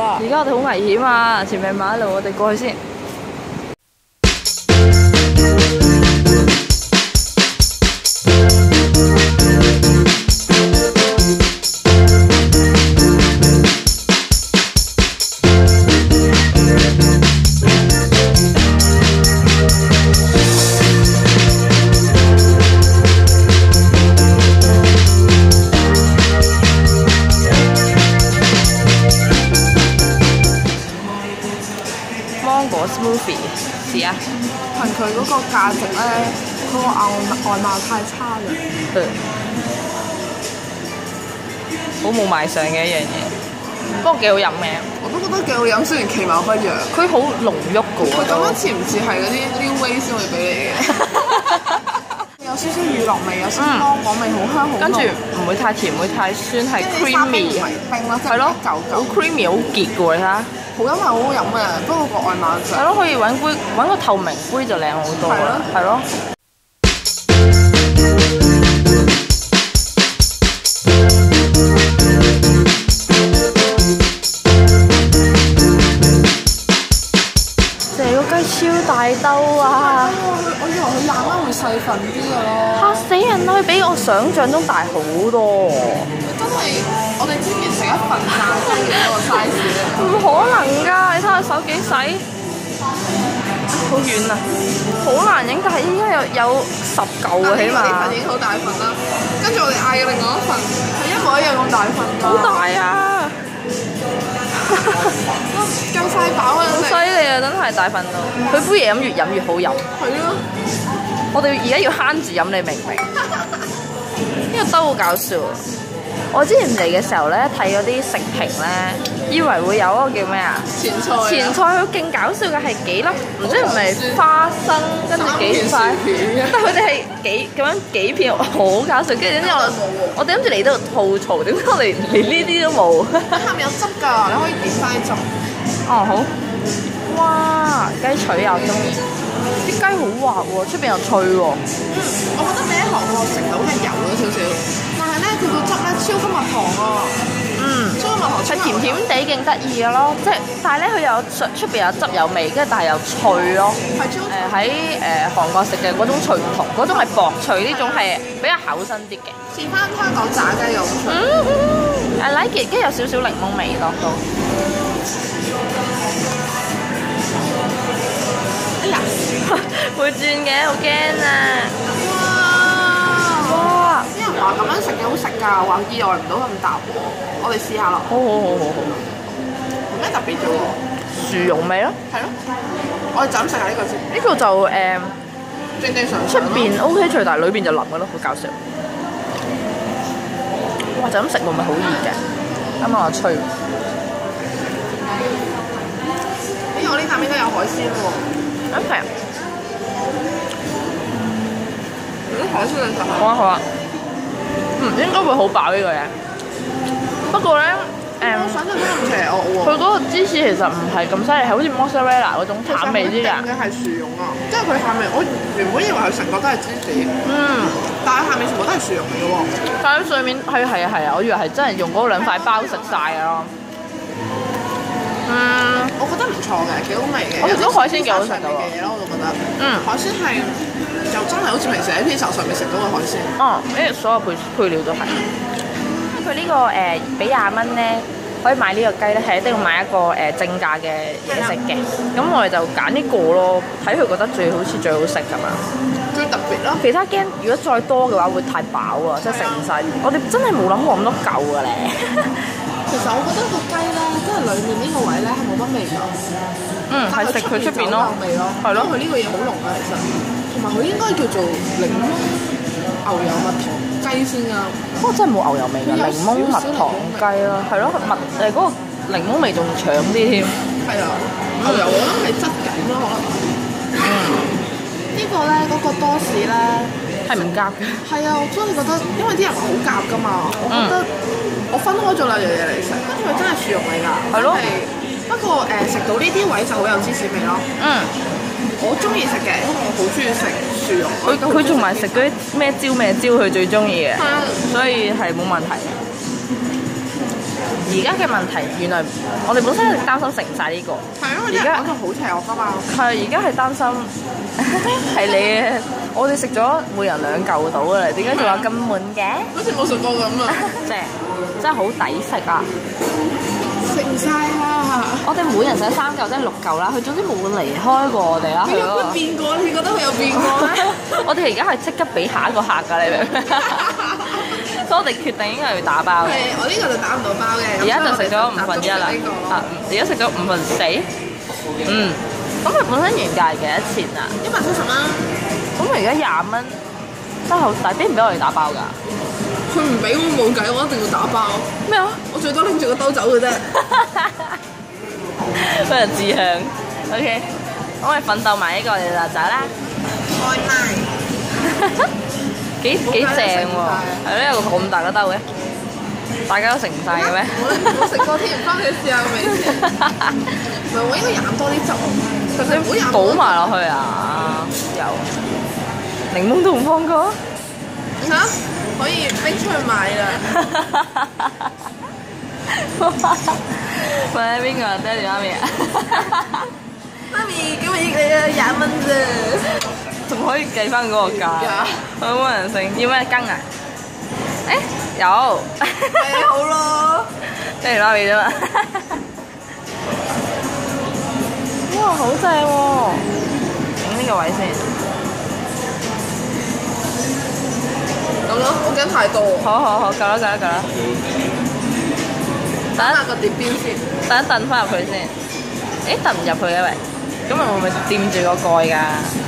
啊！ 而家我哋好危險啊！前面馬路，我哋過去先。芒果 smoothie 試下。 憑佢嗰個價值咧，嗰、個外貌太差啦。 好冇賣相嘅一樣嘢，不過幾好飲嘅。 我都覺得幾好飲，雖然其貌不揚。 佢好濃郁嘅喎。 佢咁樣似唔似係嗰啲 New Way 先會俾你嘅？有少少乳酪味，有少少芒果味，好香好濃。 跟住唔會太甜，唔會太酸，係 creamy 嘅。 冰咯， 係咯， 好好 creamy， 好結嘅喎，你睇下。 好飲係好好飲嘅，不過個外貌就係咯，可以揾個透明杯就靚好多啦。係咯。成個雞超大兜啊！ 我以為佢廿蚊會細份啲嘅咯。 嚇死人啦！佢比我想象中大好多。 真係我哋之前食一份炸雞嘅嗰個 size 咧。 唔可能㗎！你睇下手幾細，好遠啊，好難影。但係依家有10嚿啊，起碼。 呢份已經好大份啦，跟住我哋嗌嘅另外一份係一模一樣咁大份㗎。 好大啊！ 夠晒飽啊！ 好犀利啊！真係大份到，佢杯嘢飲越飲越好飲。 係咯。 我哋而家要慳住飲，你明唔明？呢個兜好搞笑。我之前嚟嘅時候咧，睇嗰啲食評咧，以為會有嗰個叫咩啊？ 前菜。 前菜佢勁搞笑嘅係幾粒，唔知係咪花生，跟住幾塊，但係佢哋係幾片，好搞笑。跟住點知我哋諗住嚟到度吐槽，點解我哋連呢啲都冇？ 下面有汁㗎，你可以點翻啲汁。 哦好。哇！雞腿又中意，啲雞好滑喎，出邊又脆喎。 我覺得比喺韓國食到係油咗少少，但係咧佢個汁咧超級蜜糖啊！超級蜜糖係甜甜地勁得意嘅咯，即係但係咧佢有出邊有汁有味，跟住但係又脆咯。 係超喺韓國食嘅嗰種脆唔同，嗰種係薄脆，呢種係比較厚身啲嘅。 似翻香港炸雞咁脆。 I like it，跟住有少少檸檬味落到。 哎呀， 會轉嘅，好驚啊！ 哇！啲人話咁樣食幾好食㗎，話意外唔到咁搭喎。我哋試下咯。 好。 冇咩特別啫喎。 薯蓉味咯。 係咯。我哋就咁食下呢個先。 呢個就正正常常。 出邊 OK 脆，但係裏邊就腍嘅咯，好搞笑。哇！就咁食會唔會好熱嘅？啱啱話脆。 我呢啖應該有海鮮喎。 係啊。 啲海鮮你食下。 好啊。應該會好飽呢個嘢。不過咧， 我想象中咁邪惡喎。 佢嗰個芝士其實唔係咁犀利，係好似 mozzarella 嗰種淡味啲㗎。 嘅係薯蓉啊，即係佢下面，我原本以為佢成個都係芝士。但係下面全部都係薯蓉嚟嘅喎。 但係上面係啊，我以為係真係用嗰兩塊包食晒㗎咯。 我覺得唔錯嘅，幾好味嘅。 我覺得海鮮幾好食㗎喎。 嘅嘢咯，我就覺得。海鮮係就真係好似平時喺披薩上面食到嘅海鮮。 因為所有配料都係。佢呢個俾20蚊咧，可以買呢個雞咧，係一定要買一個正價嘅嘢食嘅。咁我哋就揀呢個咯，睇佢覺得最好食㗎嘛。 最特別咯。 其他驚如果再多嘅話會太飽啊，即係食唔晒。我哋真係冇諗過咁多嚿㗎咧。 其實我覺得個雞咧，即係裡面呢個位咧係冇乜味㗎。 係食佢出邊咯。 味咯。係咯，佢呢個嘢好濃啊，其實。同埋佢應該叫做檸檬牛油蜜糖雞先㗎。 不過真係冇牛油味㗎，檸檬蜜糖雞啦，係咯，嗰個檸檬味仲長啲添。 係啊，牛油我諗係質緊咯，可能。呢個咧嗰個多士咧係唔夾嘅。 係啊，我真係覺得，因為啲人話好夾㗎嘛，我覺得我分開咗兩樣嘢嚟食，跟住佢真係薯蓉嚟㗎。係咯。不過食到呢啲位就好有芝士味咯。我中意食嘅，因為我好中意食薯蓉。 佢仲埋食嗰啲咩椒，佢最中意嘅，所以係冇問題嘅。 而家嘅問題原來我哋本身係擔心食唔晒呢個， 係因為啲人講到好邪惡㗎嘛。 係而家係擔心係你，我哋食咗每人2嚿到㗎啦，點解仲有咁滿嘅？ 好似冇食過咁啊！ 真係好抵食啊！ 食唔晒啊！ 我哋每人食3嚿，即係6嚿啦。佢總之冇離開過我哋啦。 佢有冇變過？你覺得佢有變過咩？ 我哋而家係即刻俾下一個客㗎，你明唔明？所以我哋決定應該係要打包嘅。 係，我呢個就打唔到包嘅。 而家就食咗1/5啦。而家食咗4/5。咁佢本身原價係幾多錢啊 ？170蚊。 咁而家20蚊，真係好抵。俾唔俾我哋打包㗎？ 佢唔俾我冇計，我一定要打包。 咩啊？ 我最多拎住個兜走嘅啫。 非常志向。OK， 我哋奮鬥埋呢個，我哋就走啦。 外賣。 幾正喎！係咯，有個咁大個兜嘅，大家都食唔晒嘅咩？ 我食過添，翻去試下個味先。唔係，我應該飲多啲汁。 你倒埋落去啊！有檸檬都唔放過。 嚇！可以拎出去買啦。 問下邊個？爹哋媽咪啊？ 媽咪，今日益你啊，20蚊啫。 仲可以計翻嗰個價，好冇人性。要咩羹啊？有。 係好咯。 爹哋媽咪啫嘛。哇，好正喎！影呢個位先。 咁咯，我驚太多。 好，夠啦。 等下個碟邊先。 等一燉翻入去先。燉唔入去嘅喂，咁咪會唔會掂住個蓋㗎？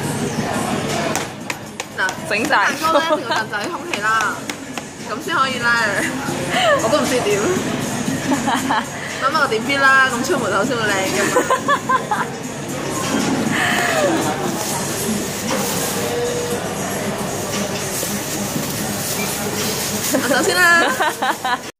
嗱， 整曬。 蛋糕咧，個燉就喺空氣啦，咁先可以拉。我都唔知點。諗下個碟邊啦，咁出門口先會靚㗎嘛。我走先啦。